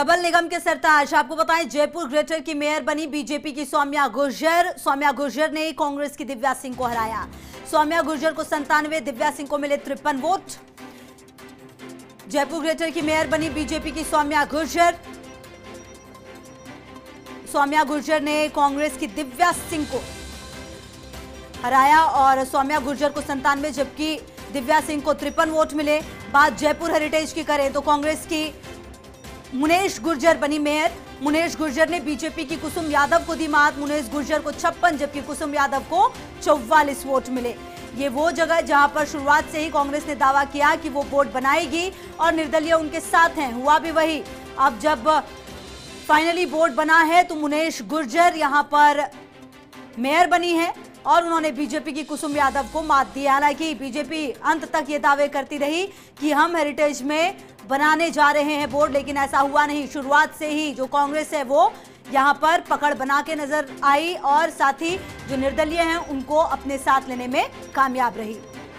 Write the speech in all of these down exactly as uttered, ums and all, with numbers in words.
नगर निगम के सरताज आपको बताएं, जयपुर ग्रेटर की मेयर बनी बीजेपी की सौम्या गुर्जर। सौम्या गुर्जर ने कांग्रेस की दिव्या सिंह को हराया। सौम्या गुर्जर को संतानवे, दिव्या सिंह को मिले तिरपन वोट। जयपुर ग्रेटर की मेयर बनी बीजेपी की सौम्या गुर्जर। सौम्या गुर्जर ने कांग्रेस की दिव्या सिंह को हराया और सौम्या गुर्जर को संतानवे जबकि दिव्या सिंह को तिरपन वोट मिले। बात जयपुर हेरिटेज की करें तो कांग्रेस की मुनेश गुर्जर बनी मेयर। मुनेश गुर्जर ने बीजेपी की कुसुम यादव को दी मात। मुनेश गुर्जर को छप्पन जबकि कुसुम यादव को चौवालीस वोट मिले। ये वो जगह जहां पर शुरुआत से ही कांग्रेस ने दावा किया कि वो वोट बनाएगी और निर्दलीय उनके साथ हैं, हुआ भी वही। अब जब फाइनली वोट बना है तो मुनेश गुर्जर यहां पर मेयर बनी है और उन्होंने बीजेपी की कुसुम यादव को मात दी। हालांकि बीजेपी अंत तक ये दावे करती रही कि हम हेरिटेज में बनाने जा रहे हैं बोर्ड, लेकिन ऐसा हुआ नहीं। शुरुआत से ही जो कांग्रेस है वो यहां पर पकड़ बना के नजर आई और साथ ही जो निर्दलीय हैं उनको अपने साथ लेने में कामयाब रही।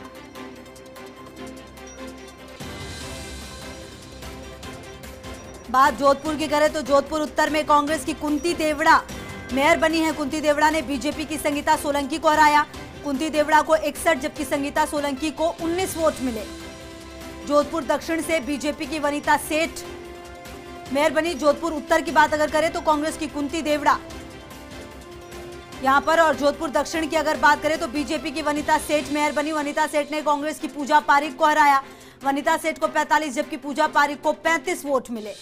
बात जोधपुर की करें तो जोधपुर उत्तर में कांग्रेस की कुंती देवड़ा मेयर बनी है। कुंती देवड़ा ने बीजेपी की संगीता सोलंकी को हराया। कुंती देवड़ा को इकसठ जबकि संगीता सोलंकी को उन्नीस वोट मिले। जोधपुर दक्षिण से बीजेपी की वनिता सेठ मेयर बनी। जोधपुर उत्तर की बात अगर करें तो कांग्रेस की कुंती देवड़ा यहां पर, और जोधपुर दक्षिण की अगर बात करें तो बीजेपी की वनिता सेठ मेयर बनी। वनिता सेठ ने कांग्रेस की पूजा पारिक को हराया। वनिता सेठ को पैंतालीस जबकि पूजा पारिक को पैंतीस वोट मिले।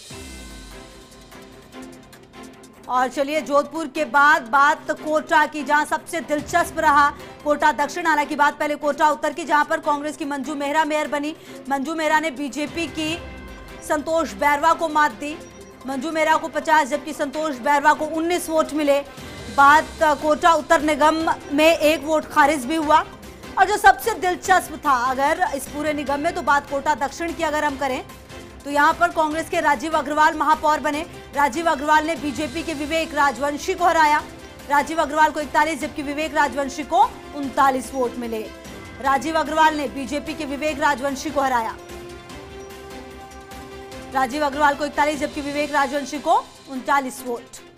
और चलिए जोधपुर के बाद बात कोटा की, जहां सबसे दिलचस्प रहा कोटा दक्षिण। हालांकि बात पहले कोटा उत्तर की, जहां पर कांग्रेस की मंजू मेहरा मेयर बनी। मंजू मेहरा ने बीजेपी की संतोष बैरवा को मात दी। मंजू मेहरा को पचास जबकि संतोष बैरवा को उन्नीस वोट मिले। बात कोटा उत्तर निगम में एक वोट खारिज भी हुआ। और जो सबसे दिलचस्प था अगर इस पूरे निगम में, तो बात कोटा दक्षिण की अगर हम करें तो यहां पर कांग्रेस के राजीव अग्रवाल महापौर बने। राजीव अग्रवाल ने बीजेपी के विवेक राजवंशी को हराया। राजीव अग्रवाल को इकतालीस जबकि विवेक राजवंशी को उनतालीस वोट मिले। राजीव अग्रवाल ने बीजेपी के विवेक राजवंशी को हराया। राजीव अग्रवाल को इकतालीस जबकि विवेक राजवंशी को उनतालीस वोट।